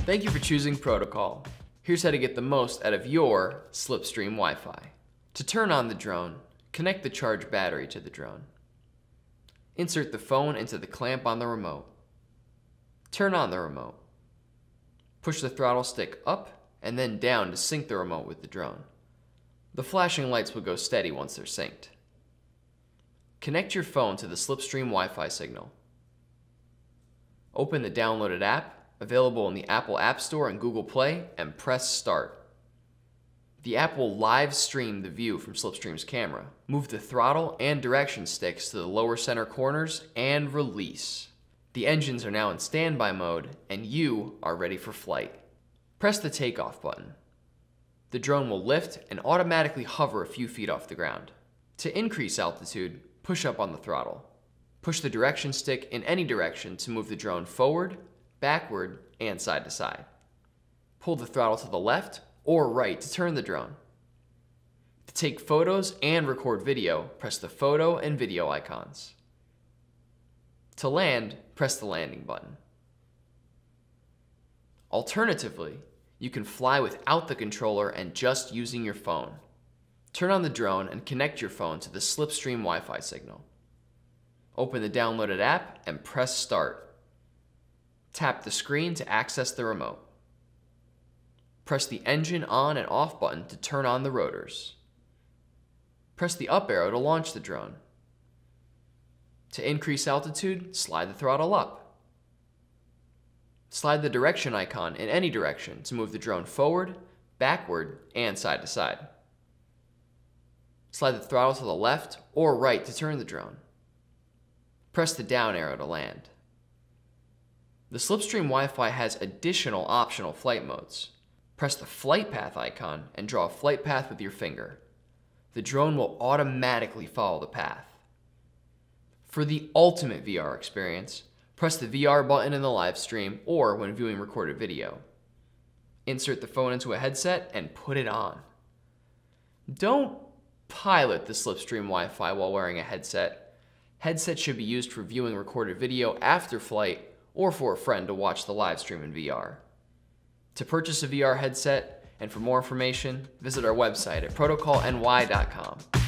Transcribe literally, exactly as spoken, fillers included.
Thank you for choosing Protocol. Here's how to get the most out of your Slipstream Wi-Fi. To turn on the drone, connect the charged battery to the drone. Insert the phone into the clamp on the remote. Turn on the remote. Push the throttle stick up and then down to sync the remote with the drone. The flashing lights will go steady once they're synced. Connect your phone to the Slipstream Wi-Fi signal. Open the downloaded app, available in the Apple App Store and Google Play, and press Start. The app will live stream the view from Slipstream's camera. Move the throttle and direction sticks to the lower center corners and release. The engines are now in standby mode and you are ready for flight. Press the takeoff button. The drone will lift and automatically hover a few feet off the ground. To increase altitude, push up on the throttle. Push the direction stick in any direction to move the drone forward, backward, and side to side. Pull the throttle to the left or right to turn the drone. To take photos and record video, press the photo and video icons. To land, press the landing button. Alternatively, you can fly without the controller and just using your phone. Turn on the drone and connect your phone to the Slipstream Wi-Fi signal. Open the downloaded app and press Start. Tap the screen to access the remote. Press the engine on and off button to turn on the rotors. Press the up arrow to launch the drone. To increase altitude, slide the throttle up. Slide the direction icon in any direction to move the drone forward, backward, and side to side. Slide the throttle to the left or right to turn the drone. Press the down arrow to land. The Slipstream Wi-Fi has additional optional flight modes. Press the flight path icon and draw a flight path with your finger. The drone will automatically follow the path. For the ultimate V R experience, press the V R button in the live stream or when viewing recorded video. Insert the phone into a headset and put it on. Don't pilot the Slipstream Wi-Fi while wearing a headset. Headsets should be used for viewing recorded video after flight or for a friend to watch the live stream in V R. To purchase a V R headset and for more information, visit our website at protocol N Y dot com.